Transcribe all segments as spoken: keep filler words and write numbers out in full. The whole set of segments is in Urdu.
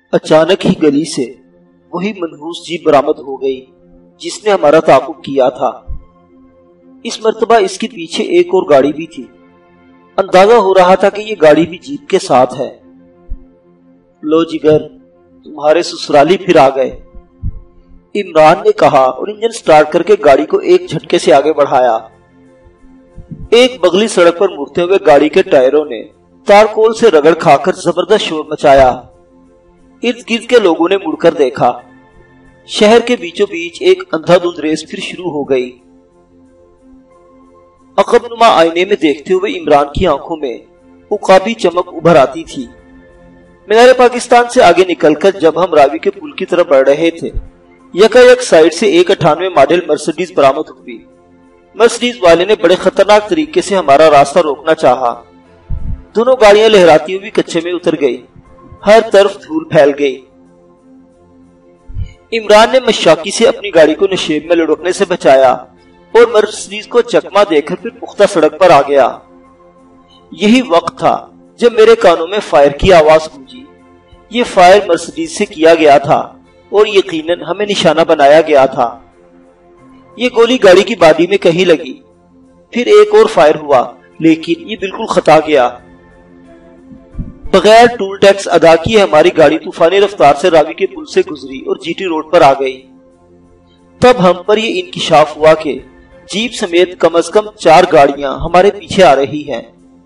اچانک ہی گلی سے وہی منحوس جیپ برآمد ہو گئی جس نے ہمارا تعاقب کیا تھا۔ اس مرتبہ اس کے پیچھے ایک اور گاڑی بھی تھی۔ اندازہ ہو رہا تھا کہ یہ گاڑی بھی جیپ کے ساتھ ہے۔ لو جگر، تمہارے سسرالی پھر آ گئے، عمران نے کہا اور انجن سٹارٹ کر کے گاڑی کو ایک جھٹکے سے آگے بڑھایا۔ ایک بغلی سڑک پر مڑتے ہوئے گاڑی کے ٹائروں نے تارکول سے رگڑ کھا کر زبردست شور مچایا۔ ارد گرد کے لوگوں نے مڑ کر دیکھا۔ شہر کے بیچوں بیچ ایک اندھا دھند ریس پھر شروع ہو گئی۔ عقب نما آئینے میں دیکھتے ہوئے عمران کی آنکھوں میں عقابی چمک ابھر آتی تھی۔ مینار پاکستان سے آگے نکل کر جب ہم راوی کے پل کی طرف بڑھ رہے تھے، یکا یک سائیڈ سے ایک اٹھانوے ماڈل مرسڈیز برآمد ہوئی۔ مرسڈیز والے نے بڑے خطرناک طریقے سے ہمارا راستہ روکنا چاہا۔ دونوں گاڑیاں لہراتی ہوئی کچے میں اتر گئی۔ ہر طرف دھول پھیل گئی۔ عمران نے مشاکی سے اپنی گاڑی کو نشیب میں لڑکنے سے بچایا اور مرسڈیز کو چکما دے کر پھر پختہ سڑک پر آ گیا۔ یہی وقت تھا جب میرے کانوں میں فائر کی آواز گونجی۔ یہ فائر مرسڈیز سے کیا گیا تھا اور یقیناً ہمیں نشانہ بنایا گیا تھا۔ یہ گولی گاڑی کی باڈی میں کہیں لگی۔ پھر ایک اور فائر ہوا، لیکن یہ بالکل خطا گیا۔ بغیر ٹول ٹیکس ادا کیے ہماری گاڑی طوفانی رفتار سے راوی کے پل سے گزری اور جی ٹی روڈ پر آ گئی۔ تب ہم پر یہ انکشاف ہوا کہ جیپ سمیت کم از کم چار گاڑیاں ہمارے پیچھے آ رہی ہیں۔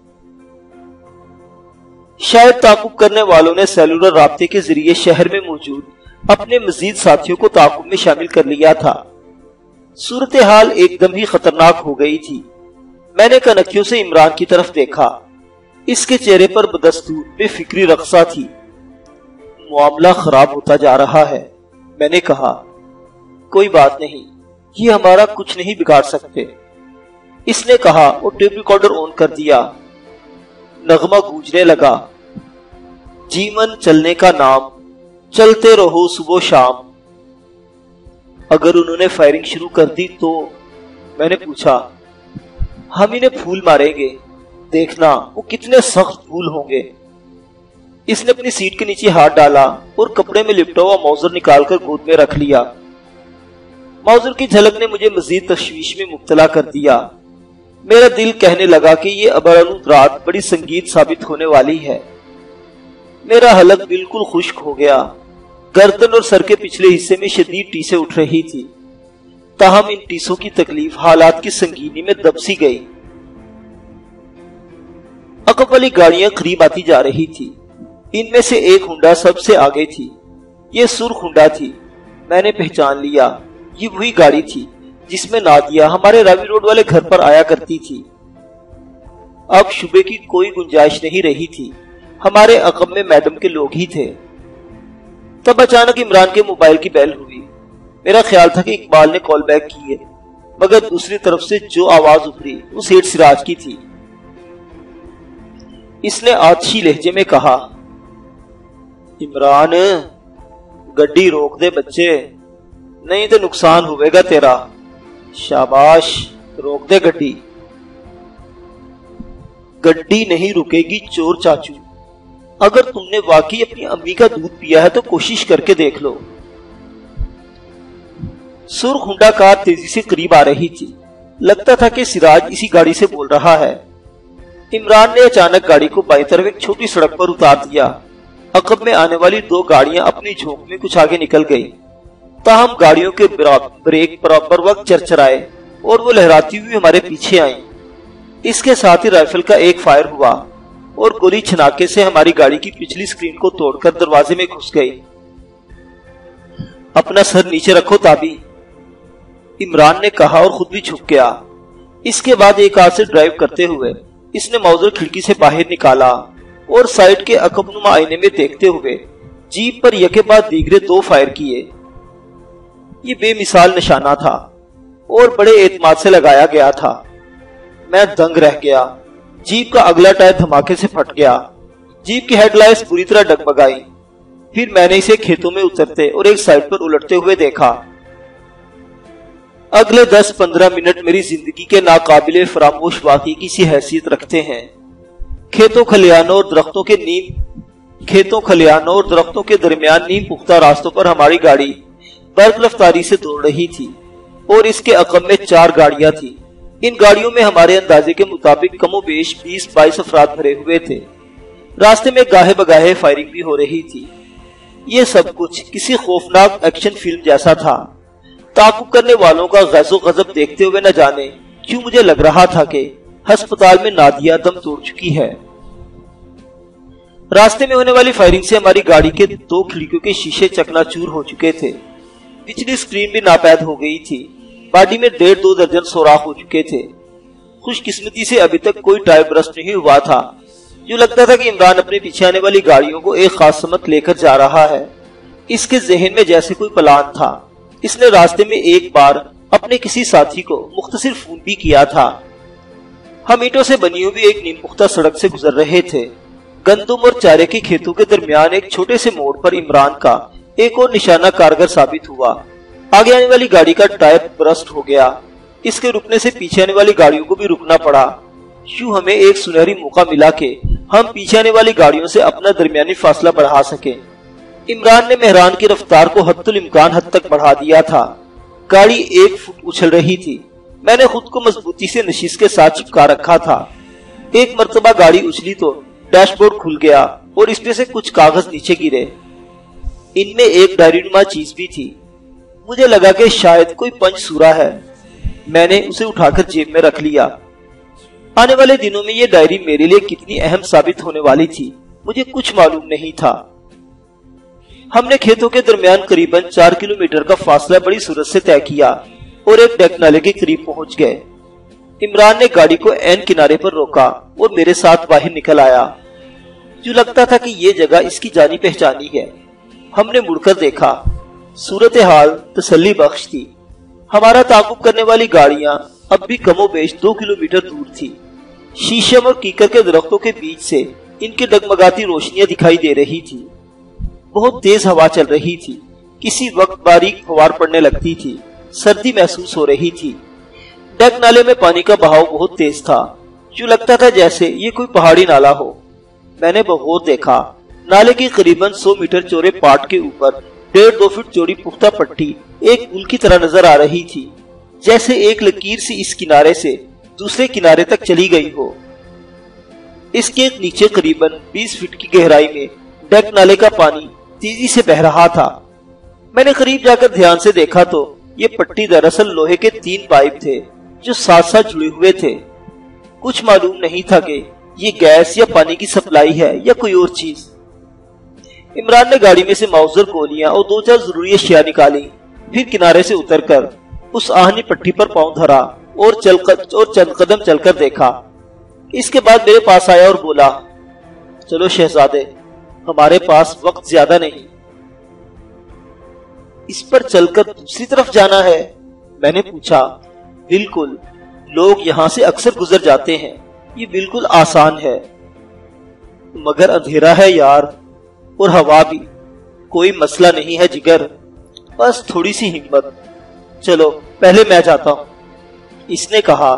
شاید تعاقب کرنے والوں نے سیلولر رابطے کے ذریعے شہر میں موجود اپنے مزید ساتھیوں کو تعاقب میں شامل کر لیا تھا۔ صورتحال ایک دم ہی خطرناک ہو گئی تھی۔ میں نے کنکیوں سے عمران کی طرف دیکھا۔ اس کے چہرے پر بدستور بے فکری رقصہ تھی۔ معاملہ خراب ہوتا جا رہا ہے، میں نے کہا۔ کوئی بات نہیں، یہ ہمارا کچھ نہیں بگاڑ سکتے، اس نے کہا اور ٹیپ ریکارڈر آن کر دیا۔ نغمہ گونجنے لگا، جیون چلنے کا نام، چلتے رہو صبح شام۔ اگر انہوں نے فائرنگ شروع کر دی تو؟ میں نے پوچھا۔ ہم انہیں پھول ماریں گے، دیکھنا وہ کتنے سخت پھول ہوں گے۔ اس نے اپنی سیٹ کے نیچے ہاتھ ڈالا اور کپڑے میں لپٹا ہوا موزر نکال کر گود میں رکھ لیا۔ موزر کی جھلک نے مجھے مزید تشویش میں مبتلا کر دیا۔ میرا دل کہنے لگا کہ یہ ابرآلود رات بڑی سنگین ثابت ہونے والی ہے۔ میرا حلق بالکل خشک ہو گیا۔ گردن اور سر کے پچھلے حصے میں شدید ٹیسیں اٹھ رہی تھی، تاہم ان ٹیسوں کی تکلیف حالات کی سنگینی میں دب سی گئی۔ عقب والی گاڑیاں قریب آتی جا رہی تھی۔ ان میں سے ایک ہونڈا سب سے آگے تھی۔ یہ سرخ ہونڈا تھی۔ میں نے پہچان لیا، یہ وہی گاڑی تھی جس میں نادیہ ہمارے راوی روڈ والے گھر پر آیا کرتی تھی۔ اب شبے کی کوئی گنجائش نہیں رہی تھی، ہمارے عقب میں میڈم کے لوگ ہی تھے۔ تب اچانک عمران کے موبائل کی بیل ہوئی۔ میرا خیال تھا کہ اقبال نے کال بیک کی ہے، مگر دوسری طرف سے جو آواز ابھری وہ سیٹھ سراج کی تھی۔ اس نے آتشی لہجے میں کہا، عمران گڈی روک دے بچے، نہیں تو نقصان ہوئے گا تیرا۔ شاباش، روک دے گڈی۔ گڈی نہیں رکے گی چور چاچو، اگر تم نے واقعی اپنی امی کا دودھ پیا ہے تو کوشش کر کے دیکھ لو۔ سرخ ہونڈا کار تیزی سے قریب آ رہی تھی۔ لگتا تھا کہ سراج اسی گاڑی سے بول رہا ہے۔ عمران نے اچانک گاڑی کو بائیں طرف ایک چھوٹی سڑک پر اتار دیا۔ عقب میں آنے والی دو گاڑیاں اپنی جھونک میں کچھ آگے نکل گئی، تاہم گاڑیوں کے بریک برابر وقت چرچرائے اور وہ لہراتی ہوئی ہمارے پیچھے آئیں۔ اس کے ساتھ ہی رائفل کا ایک فائر ہوا اور گولی چھناکے سے ہماری گاڑی کی پچھلی سکرین کو توڑ کر دروازے میں گھس گئی۔ اپنا سر نیچے رکھو تابی، عمران نے کہا اور خود بھی جھک گیا۔ اس کے بعد ایک ہاتھ سے ڈرائیو کرتے ہوئے اس نے موزر کھڑکی سے باہر نکالا اور سائیڈ کے عقب نما آئینے میں دیکھتے ہوئے جیپ پر یکے بعد دیگرے دو فائر کیے۔ یہ بے مثال نشانہ تھا اور بڑے اعتماد سے لگایا گیا تھا۔ میں دنگ رہ گیا۔ جیپ کا اگلا ٹائر دھماکے سے پھٹ گیا۔ جیپ کی ہیڈ لائٹس بری طرح ڈگمگائی۔ پھر میں نے اسے کھیتوں میں اترتے اور ایک سائیڈ پر الٹتے ہوئے دیکھا۔ اگلے دس پندرہ منٹ میری زندگی کے ناقابل فراموش واقعے کی سی حیثیت رکھتے ہیں۔ کھیتوں کھلیانوں اور درختوں کے نیم کھیتوں کھلیانوں اور درختوں کے درمیان نیم پختہ راستوں پر ہماری گاڑی برق رفتاری سے دوڑ رہی تھی اور اس کے عقب میں چار گاڑیاں تھیں۔ ان گاڑیوں میں ہمارے اندازے کے مطابق کم و بیش بیس بائیس افراد بھرے ہوئے تھے۔ راستے میں گاہے بگاہے فائرنگ بھی ہو رہی تھی۔ یہ سب کچھ کسی خوفناک ایکشن فلم جیسا تھا۔ تعاقب کرنے والوں کا غیظ و غضب دیکھتے ہوئے نہ جانے کیوں مجھے لگ رہا تھا کہ ہسپتال میں نادیہ دم توڑ چکی ہے۔ راستے میں ہونے والی فائرنگ سے ہماری گاڑی کے دو کھڑکیوں کے شیشے چکنا چور ہو چکے تھے۔ پچھلی سکرین بھی ناپید ہو گئی تھی۔ باڈی میں ڈیڑھ دو درجن سوراخ ہو چکے تھے۔ خوش قسمتی سے ابھی تک کوئی ٹائر برسٹ نہیں ہوا تھا۔ جو لگتا تھا کہ عمران اپنے پیچھے آنے والی گاڑیوں کو ایک خاص سمت لے کر جا رہا ہے۔ اس کے ذہن میں جیسے کوئی پلان تھا۔ اس نے راستے میں ایک بار اپنے کسی ساتھی کو مختصر فون بھی کیا تھا۔ ہم اینٹوں سے بنی ہوئی ایک نیم پختہ سڑک سے گزر رہے تھے۔ گندم اور چارے کے کھیتوں کے درمیان ایک چھوٹے سے موڑ پر عمران کا ایک اور نشانہ کارگر ثابت ہوا۔ آگے آنے والی گاڑی کا ٹائر برسٹ ہو گیا۔ اس کے رکنے سے پیچھے آنے والی گاڑیوں کو بھی رکنا پڑا۔ یوں ہمیں ایک سنہری موقع ملا کہ ہم پیچھے آنے والی گاڑیوں سے اپنا درمیانی فاصلہ بڑھا سکیں۔ عمران نے مہران کی رفتار کو حد الامکان حد تک بڑھا دیا تھا۔ گاڑی ایک فٹ اچھل رہی تھی۔ میں نے خود کو مضبوطی سے نشست کے ساتھ چپکا رکھا تھا۔ ایک مرتبہ گاڑی اچھلی تو ڈیش بورڈ کھل گیا اور اس میں سے کچھ کاغذ نیچے گرے۔ ان میں ایک ڈائری نما چیز بھی تھی۔ مجھے لگا کہ شاید کوئی پنچ سورا ہے۔ میں نے اسے اٹھا کر جیب میں رکھ لیا۔ آنے والے دنوں میں یہ ڈائری میرے لیے کتنی اہم ثابت ہونے والی تھی مجھے کچھ معلوم نہیں تھا۔ ہم نے کھیتوں کے درمیان قریباً چار کلومیٹر کا فاصلہ بڑی سرعت سے طے کیا اور ایک ڈیک نالے کے قریب پہنچ گئے۔ عمران نے گاڑی کو عین کنارے پر روکا اور میرے ساتھ باہر نکل آیا۔ جو لگتا تھا کہ یہ جگہ اس کی جانی پہچانی ہے۔ ہم نے مڑ کر دیکھا۔ صورتحال تسلی بخش تھی۔ ہمارا تعاقب کرنے والی گاڑیاں اب بھی کم و بیش دو کلومیٹر دور تھی۔ شیشم اور کیکر کے درختوں کے بیچ سے ان کی ڈگمگاتی روشنیاں دکھائی دے رہی تھی۔ بہت تیز ہوا چل رہی تھی۔ کسی وقت باریک فوار پڑنے لگتی تھی۔ سردی محسوس ہو رہی تھی۔ ڈیک نالے میں پانی کا بہاؤ بہت تیز تھا۔ جو لگتا تھا جیسے یہ کوئی پہاڑی نالا ہو۔ میں نے بغور دیکھا۔ نالے کی قریباً سو میٹر چوڑے پاٹ کے اوپر ڈیڑھ دو فٹ چوڑی پختہ پٹی ایک پل کی طرح نظر آ رہی تھی، جیسے ایک لکیر سی اس کنارے سے دوسرے کنارے تک چلی گئی ہو۔ اس کے نیچے قریباً بیس فٹ کی گہرائی میں ڈیک نالے کا پانی تیزی سے بہ رہا تھا۔ میں نے قریب جا کر دھیان سے دیکھا تو یہ پٹی دراصل لوہے کے تین پائپ تھے جو ساتھ ساتھ جڑے ہوئے تھے۔ کچھ معلوم نہیں تھا کہ یہ گیس یا پانی کی سپلائی ہے یا کوئی اور چیز۔ عمران نے گاڑی میں سے ماؤزر گولیاں اور دو چار ضروری اشیاء نکالی، پھر کنارے سے اتر کر اس آہنی پٹی پر پاؤں دھرا اور چل اور چند قدم چل کر دیکھا۔ اس کے بعد میرے پاس آیا اور بولا، چلو شہزادے، ہمارے پاس وقت زیادہ نہیں۔ اس پر چل کر دوسری طرف جانا ہے؟ میں نے پوچھا۔ بالکل، لوگ یہاں سے اکثر گزر جاتے ہیں، یہ بالکل آسان ہے، مگر اندھیرا ہے یار، اور ہوا بھی۔ کوئی مسئلہ نہیں ہے جگر، بس تھوڑی سی ہمت۔ چلو پہلے میں جاتا ہوں، اس نے کہا۔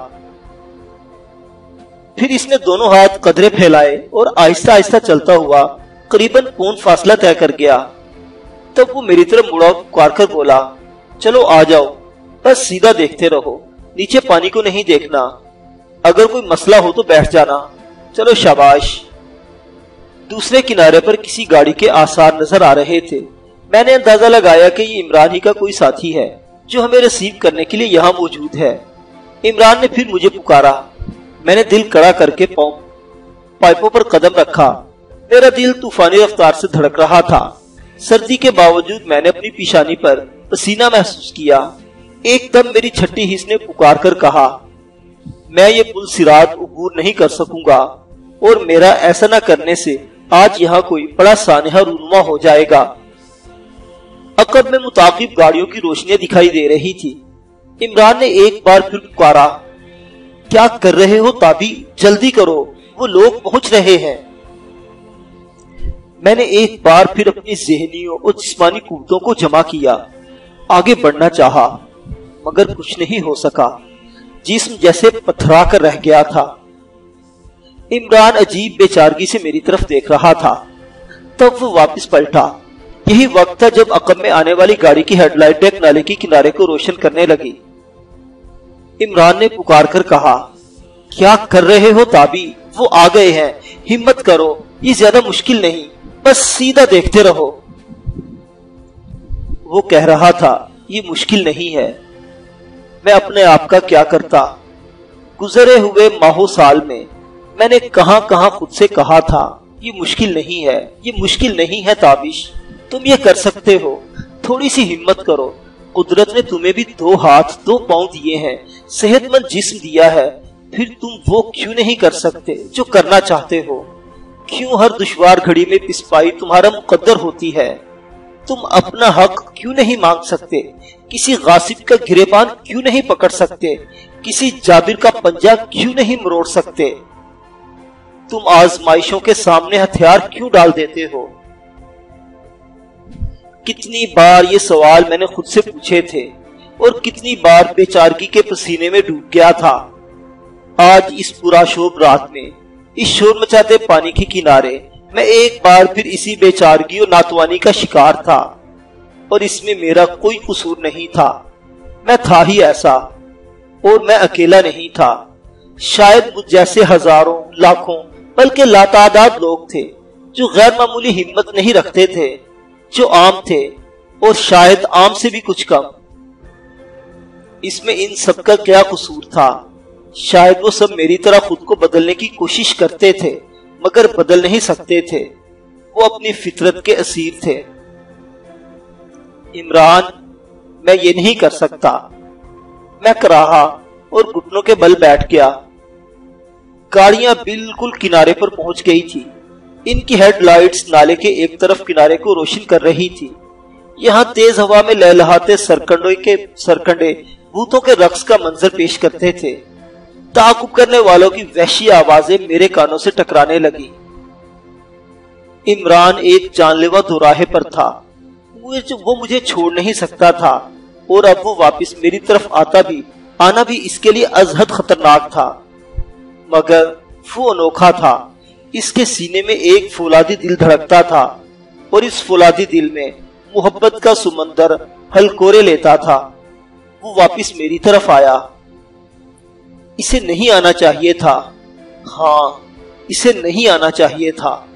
پھر اس نے دونوں ہاتھ قدرے پھیلائے اور آہستہ آہستہ چلتا ہوا قریباً پون فاصلہ طے کر گیا۔ تب وہ میری طرف مڑا پکار کر بولا، چلو آ جاؤ، بس سیدھا دیکھتے رہو، نیچے پانی کو نہیں دیکھنا، اگر کوئی مسئلہ ہو تو بیٹھ جانا۔ چلو شاباش۔ دوسرے کنارے پر کسی گاڑی کے آثار نظر آ رہے تھے۔ میں نے اندازہ لگایا کہ یہ عمران ہی کا کوئی ساتھی ہے جو ہمیں ریسیو کرنے کے لیے یہاں موجود ہے۔ عمران نے پھر مجھے پکارا۔ میں نے دل کڑا کر کے پاؤں پائپوں پر قدم رکھا۔ میرا دل طوفانی رفتار سے دھڑک رہا تھا۔ سردی کے باوجود میں نے اپنی پیشانی پر پسینہ محسوس کیا۔ ایک دم میری چھٹی حص نے پکار کر کہا، میں یہ پل صراط عبور نہیں کر سکوں گا، اور میرا ایسا نہ کرنے سے آج یہاں کوئی بڑا سانحہ رونما ہو جائے گا۔ عقب میں متعاقب گاڑیوں کی روشنیاں دکھائی دے رہی تھی۔ عمران نے ایک بار پھر پکارا، کیا کر رہے ہو تابی، جلدی کرو، وہ لوگ پہنچ رہے ہیں۔ میں نے ایک بار پھر اپنی ذہنیوں اور جسمانی قوتوں کو جمع کیا، آگے بڑھنا چاہا، مگر کچھ نہیں ہو سکا۔ جسم جیسے پتھرا کر رہ گیا تھا۔ عمران عجیب بے چارگی سے میری طرف دیکھ رہا تھا۔ तब वो वापस पलटा। यही वक्त था जब अकब में आने वाली गाड़ी की हेडलाइट एक नाले के किनारे को रोशन करने लगी। इमरान ने पुकार कर कहा, क्या कर रहे हो ताबी? वो आ गए हैं, हिम्मत करो, ये ज्यादा मुश्किल नहीं, बस सीधा देखते रहो। वो कह रहा था, ये मुश्किल नहीं है, मैं अपने आप का क्या करता। गुजरे हुए माहो साल में मैंने कहां कहां खुद से कहा था, ये मुश्किल नहीं है, ये मुश्किल नहीं है ताबिश, तुम ये कर सकते हो, थोड़ी सी हिम्मत करो। कुदरत ने तुम्हें भी दो हाथ दो पांव दिए हैं, सेहतमंद जिस्म दिया है, फिर तुम वो क्यों नहीं कर सकते जो करना चाहते हो? क्यों हर दुश्वार घड़ी में पिसपाई तुम्हारा मुकद्दर होती है? तुम अपना हक क्यों नहीं मांग सकते? किसी गासिब का गिरेबान क्यों नहीं पकड़ सकते? किसी जाबिर का पंजा क्यों नहीं मरोड़ सकते? तुम आजमाइशों के सामने हथियार क्यों डाल देते हो? कितनी बार ये सवाल मैंने खुद से पूछे थे और कितनी बार बेचारगी के पसीने में डूब गया था। आज इस पुराशोभ रात में, इस शोर मचाते पानी के किनारे, मैं एक बार फिर इसी बेचारगी और नातवानी का शिकार था, और इसमें मेरा कोई कसूर नहीं था। मैं था ही ऐसा, और मैं अकेला नहीं था। शायद मुझ जैसे हजारों लाखों बल्कि लातादाद लोग थे जो गैर मामूली हिम्मत नहीं रखते थे, जो आम थे और शायद आम से भी कुछ कम। इसमें इन सब का क्या कसूर था? शायद वो सब मेरी तरह खुद को बदलने की कोशिश करते थे मगर बदल नहीं सकते थे। वो अपनी फितरत के असीर थे। इमरान, मैं ये नहीं कर सकता। मैं कराहा और घुटनों के बल बैठ गया। गाड़ियां बिल्कुल किनारे पर पहुंच गई थी। इनकी हेडलाइट्स नाले के एक तरफ किनारे को रोशन कर रही थी। यहाँ तेज हवा में लहलहाते सरकंडे के सरकंडे भूतों के रक्स का मंजर पेश करते थे। ताकुब करने वालों की वहशी आवाजें मेरे कानों से टकराने लगी। इमरान एक जानलेवा दोराहे पर था। वो मुझे छोड़ नहीं सकता था, और अब वो वापस मेरी तरफ आता भी आना भी इसके लिए अजहद खतरनाक था। मगर वो अनोखा था। इसके सीने में एक फौलादी दिल धड़कता था, और इस फौलादी दिल में मोहब्बत का सुमंदर हलकोरे लेता था। वो वापस मेरी तरफ आया। इसे नहीं आना चाहिए था। हाँ, इसे नहीं आना चाहिए था।